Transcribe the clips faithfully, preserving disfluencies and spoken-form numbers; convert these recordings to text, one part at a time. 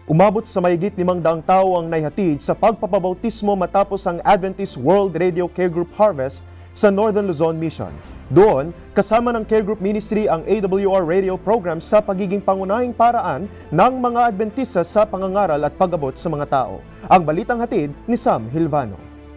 Umabot sa mahigit limang daang tao ang naihatid sa pagpapabautismo matapos ang Adventist World Radio Care Group Harvest sa Northern Luzon Mission. Doon, kasama ng Care Group Ministry ang A W R radio program sa pagiging pangunahing paraan ng mga Adventista sa pangangaral at pag-abot sa mga tao. Ang balitang hatid ni Sam Hilvano.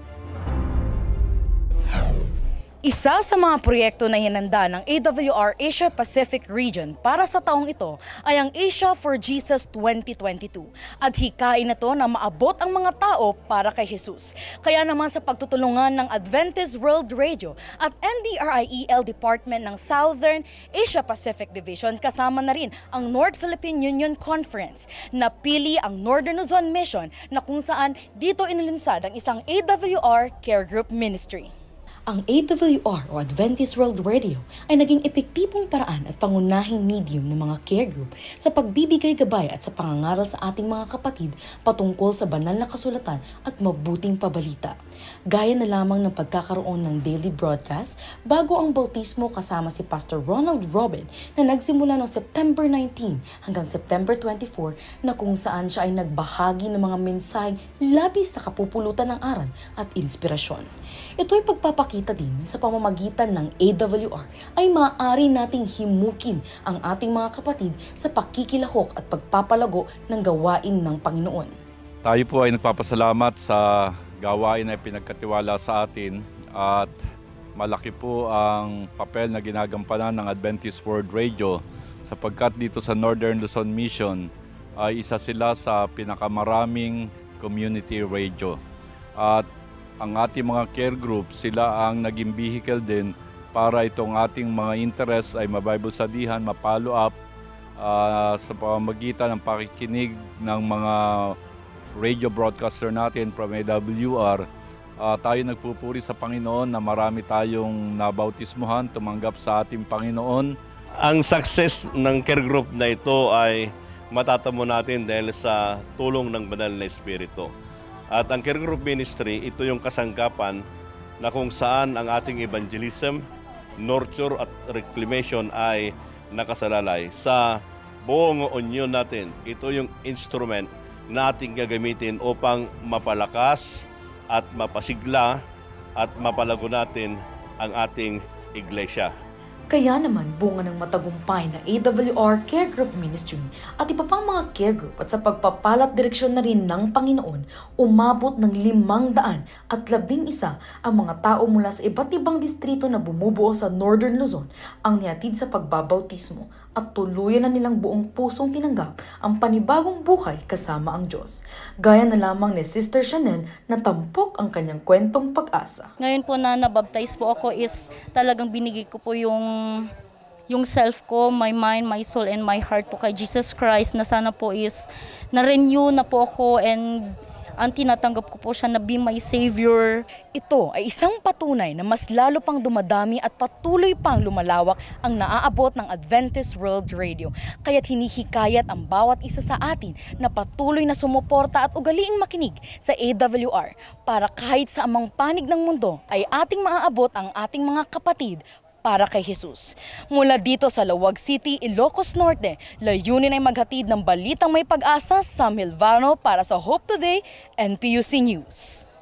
Isa sa mga proyekto na hinanda ng A W R Asia Pacific Region para sa taong ito ay ang Asia for Jesus twenty twenty-two. At hikain na to na maabot ang mga tao para kay Jesus. Kaya naman sa pagtutulungan ng Adventist World Radio at N D R I E L Department ng Southern Asia Pacific Division, kasama na rin ang North Philippine Union Conference, napili ang Northern Luzon Mission na kung saan dito inilunsad ang isang A W R Care Group Ministry. Ang A W R o Adventist World Radio ay naging epektibong paraan at pangunahing medium ng mga care group sa pagbibigay gabay at sa pangangaral sa ating mga kapatid patungkol sa banal na kasulatan at mabuting pabalita. Gaya na lamang ng pagkakaroon ng daily broadcast bago ang bautismo kasama si Pastor Ronald Robin na nagsimula noong September nineteenth hanggang September twenty-fourth na kung saan siya ay nagbahagi ng mga mensaheng labis na kapupulutan ng aral at inspirasyon. Ito ay pagpapakita din sa pamamagitan ng A W R ay maaari nating himukin ang ating mga kapatid sa pakikilahok at pagpapalago ng gawain ng Panginoon. Tayo po ay nagpapasalamat sa gawain na pinagkatiwala sa atin at malaki po ang papel na ginagampanan ng Adventist World Radio sapagkat dito sa Northern Luzon Mission ay isa sila sa pinakamaraming community radio. At ang ating mga care group, sila ang naging vehicle din para itong ating mga interest ay ma-Bible studyhan, ma-follow up uh, sa pamamagitan ng pakikinig ng mga radio broadcaster natin from A W R. Uh, tayo nagpupuri sa Panginoon na marami tayong nabautismuhan, tumanggap sa ating Panginoon. Ang success ng care group na ito ay matatamo natin dahil sa tulong ng Banal na Espiritu. At ang Care Group Ministry, ito yung kasangkapan na kung saan ang ating evangelism, nurture at reclamation ay nakasalalay. Sa buong union natin, ito yung instrument na ating gagamitin upang mapalakas at mapasigla at mapalago natin ang ating iglesia. Kaya naman bunga ng matagumpay na A W R Care Group Ministry at iba pang mga care group at sa pagpapalat direksyon na rin ng Panginoon, umabot ng limang daan at labing isa ang mga tao mula sa iba't ibang distrito na bumubuo sa Northern Luzon ang nihatid sa pagbabautismo at tuluyan na nilang buong pusong tinanggap ang panibagong buhay kasama ang Diyos. Gaya na lamang ni Sister Chanel na tampok ang kanyang kwentong pag-asa. Ngayon po na nabaptize po ako is talagang binigay ko po yung yung self ko, my mind, my soul, and my heart po kay Jesus Christ na sana po is na-renew na po ako and ang tinatanggap ko po siya na be my Savior. Ito ay isang patunay na mas lalo pang dumadami at patuloy pang lumalawak ang naaabot ng Adventist World Radio. Kaya't hinihikayat ang bawat isa sa atin na patuloy na sumuporta at ugaliing makinig sa A W R para kahit sa amang panig ng mundo ay ating maaabot ang ating mga kapatid para kay Jesus. Mula dito sa Lawag City, Ilocos Norte, layunin ay maghatid ng balitang may pag-asa, Sam Hilvano para sa Hope Today, N P U C News.